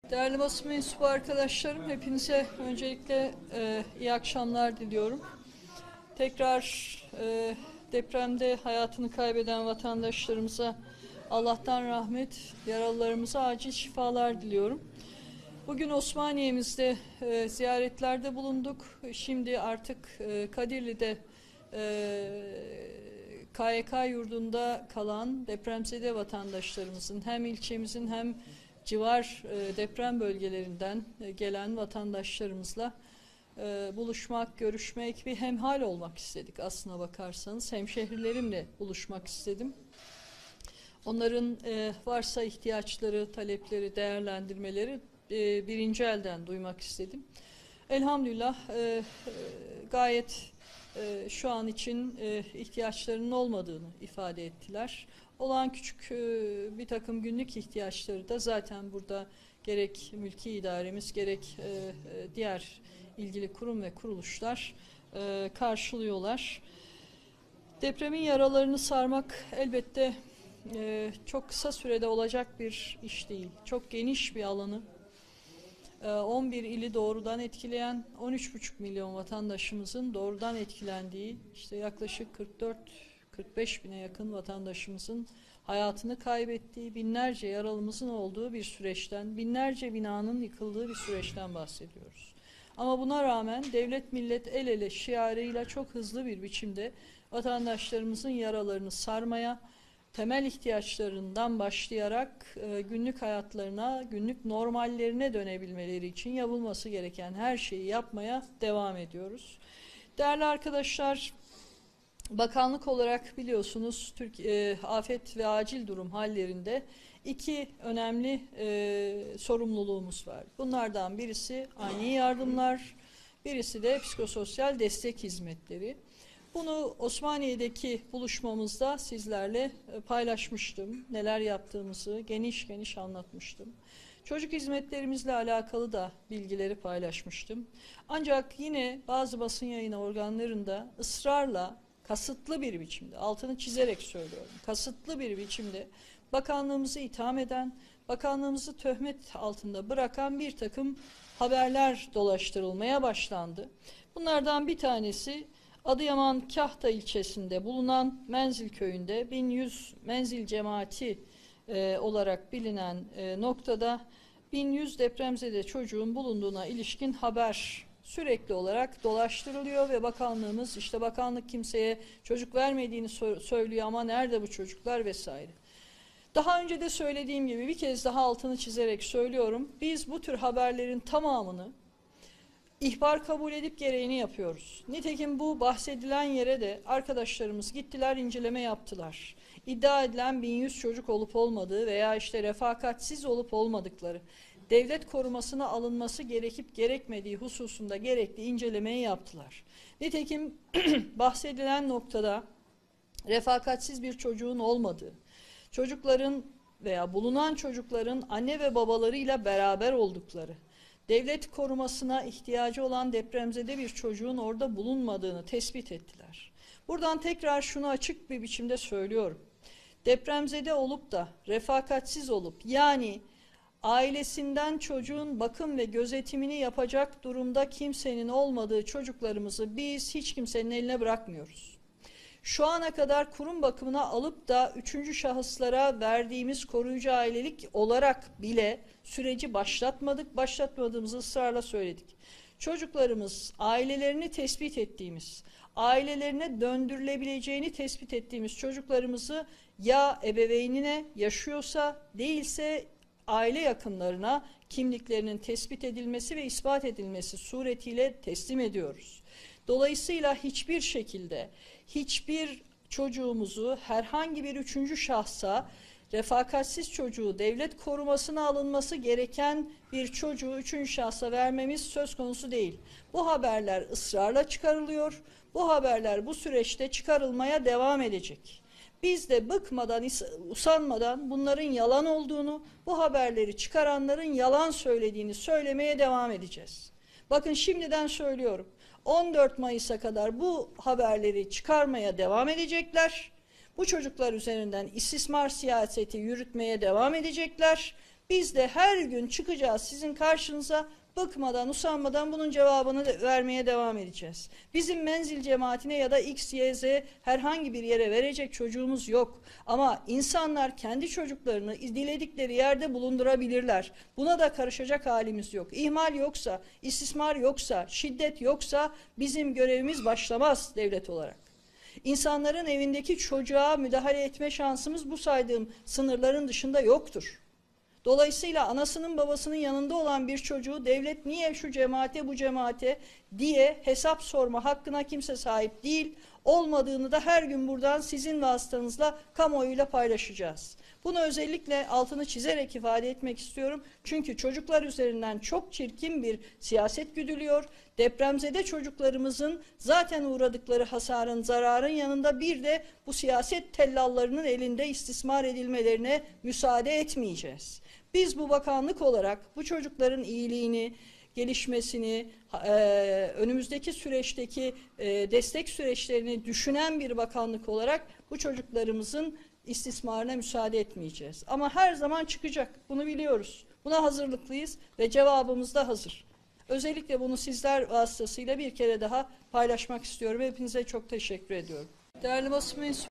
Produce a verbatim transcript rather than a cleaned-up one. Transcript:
Değerli basın mensubu arkadaşlarım, hepinize öncelikle e, iyi akşamlar diliyorum. Tekrar e, depremde hayatını kaybeden vatandaşlarımıza Allah'tan rahmet, yaralılarımıza acil şifalar diliyorum. Bugün Osmaniye'mizde e, ziyaretlerde bulunduk. Şimdi artık e, Kadirli'de e, K Y K yurdunda kalan depremzede vatandaşlarımızın hem ilçemizin hem civar e, deprem bölgelerinden e, gelen vatandaşlarımızla e, buluşmak, görüşmek, bir hemhal olmak istedik aslına bakarsanız. Hemşehrilerimle buluşmak istedim. Onların e, varsa ihtiyaçları, talepleri, değerlendirmeleri e, birinci elden duymak istedim. Elhamdülillah e, e, gayet e, şu an için e, ihtiyaçlarının olmadığını ifade ettiler. Olan küçük e, bir takım günlük ihtiyaçları da zaten burada gerek mülki idaremiz gerek e, e, diğer ilgili kurum ve kuruluşlar e, karşılıyorlar. Depremin yaralarını sarmak elbette e, çok kısa sürede olacak bir iş değil. Çok geniş bir alanı, e, on bir ili doğrudan etkileyen on üç buçuk milyon vatandaşımızın doğrudan etkilendiği, işte yaklaşık kırk dört kırk beş bine yakın vatandaşımızın hayatını kaybettiği, binlerce yaralımızın olduğu bir süreçten, binlerce binanın yıkıldığı bir süreçten bahsediyoruz. Ama buna rağmen devlet millet el ele şiarıyla çok hızlı bir biçimde vatandaşlarımızın yaralarını sarmaya, temel ihtiyaçlarından başlayarak e, günlük hayatlarına, günlük normallerine dönebilmeleri için yapılması gereken her şeyi yapmaya devam ediyoruz. Değerli arkadaşlar, bakanlık olarak biliyorsunuz Türk e, afet ve acil durum hallerinde iki önemli e, sorumluluğumuz var. Bunlardan birisi ani yardımlar, birisi de psikososyal destek hizmetleri. Bunu Osmaniye'deki buluşmamızda sizlerle paylaşmıştım. Neler yaptığımızı geniş geniş anlatmıştım. Çocuk hizmetlerimizle alakalı da bilgileri paylaşmıştım. Ancak yine bazı basın yayın organlarında ısrarla, kasıtlı bir biçimde, altını çizerek söylüyorum, kasıtlı bir biçimde bakanlığımızı itham eden, bakanlığımızı töhmet altında bırakan bir takım haberler dolaştırılmaya başlandı. Bunlardan bir tanesi Adıyaman Kahta ilçesinde bulunan Menzil köyünde bin yüz menzil cemaati e, olarak bilinen e, noktada bin yüz depremzede çocuğun bulunduğuna ilişkin haber sürekli olarak dolaştırılıyor ve bakanlığımız, işte bakanlık kimseye çocuk vermediğini söylüyor ama nerede bu çocuklar vesaire. Daha önce de söylediğim gibi bir kez daha altını çizerek söylüyorum. Biz bu tür haberlerin tamamını ihbar kabul edip gereğini yapıyoruz. Nitekim bu bahsedilen yere de arkadaşlarımız gittiler, inceleme yaptılar. İddia edilen bin yüz çocuk olup olmadığı veya işte refakatsiz olup olmadıkları, devlet korumasına alınması gerekip gerekmediği hususunda gerekli incelemeyi yaptılar. Nitekim bahsedilen noktada refakatsiz bir çocuğun olmadığı, çocukların veya bulunan çocukların anne ve babalarıyla beraber oldukları, devlet korumasına ihtiyacı olan depremzede bir çocuğun orada bulunmadığını tespit ettiler. Buradan tekrar şunu açık bir biçimde söylüyorum. Depremzede olup da refakatsiz olup, yani ailesinden çocuğun bakım ve gözetimini yapacak durumda kimsenin olmadığı çocuklarımızı biz hiç kimsenin eline bırakmıyoruz. Şu ana kadar kurum bakımına alıp da üçüncü şahıslara verdiğimiz koruyucu ailelik olarak bile süreci başlatmadık, başlatmadığımızı ısrarla söyledik. Çocuklarımız, ailelerini tespit ettiğimiz, ailelerine döndürülebileceğini tespit ettiğimiz çocuklarımızı ya ebeveynine, yaşıyorsa değilse aile yakınlarına kimliklerinin tespit edilmesi ve ispat edilmesi suretiyle teslim ediyoruz. Dolayısıyla hiçbir şekilde hiçbir çocuğumuzu herhangi bir üçüncü şahsa, refakatsiz çocuğu devlet korumasına alınması gereken bir çocuğu üçüncü şahsa vermemiz söz konusu değil. Bu haberler ısrarla çıkarılıyor. Bu haberler bu süreçte çıkarılmaya devam edecek. Biz de bıkmadan, usanmadan bunların yalan olduğunu, bu haberleri çıkaranların yalan söylediğini söylemeye devam edeceğiz. Bakın şimdiden söylüyorum. on dört Mayıs'a kadar bu haberleri çıkarmaya devam edecekler. Bu çocuklar üzerinden istismar siyaseti yürütmeye devam edecekler. Biz de her gün çıkacağız sizin karşınıza, bıkmadan, usanmadan bunun cevabını de vermeye devam edeceğiz. Bizim menzil cemaatine ya da X, Y, Z herhangi bir yere verecek çocuğumuz yok. Ama insanlar kendi çocuklarını diledikleri yerde bulundurabilirler. Buna da karışacak halimiz yok. İhmal yoksa, istismar yoksa, şiddet yoksa bizim görevimiz başlamaz devlet olarak. İnsanların evindeki çocuğa müdahale etme şansımız bu saydığım sınırların dışında yoktur. Dolayısıyla anasının babasının yanında olan bir çocuğu devlet niye şu cemaate bu cemaate diye hesap sorma hakkına kimse sahip değil. Olmadığını da her gün buradan sizin vasıtanızla kamuoyuyla paylaşacağız. Bunu özellikle altını çizerek ifade etmek istiyorum. Çünkü çocuklar üzerinden çok çirkin bir siyaset güdülüyor. Depremzede çocuklarımızın zaten uğradıkları hasarın, zararın yanında bir de bu siyaset tellallarının elinde istismar edilmelerine müsaade etmeyeceğiz. Biz bu bakanlık olarak bu çocukların iyiliğini, gelişmesini, e, önümüzdeki süreçteki e, destek süreçlerini düşünen bir bakanlık olarak bu çocuklarımızın istismarına müsaade etmeyeceğiz. Ama her zaman çıkacak, bunu biliyoruz. Buna hazırlıklıyız ve cevabımız da hazır. Özellikle bunu sizler vasıtasıyla bir kere daha paylaşmak istiyorum. Hepinize çok teşekkür ediyorum. Değerli basın mensubu,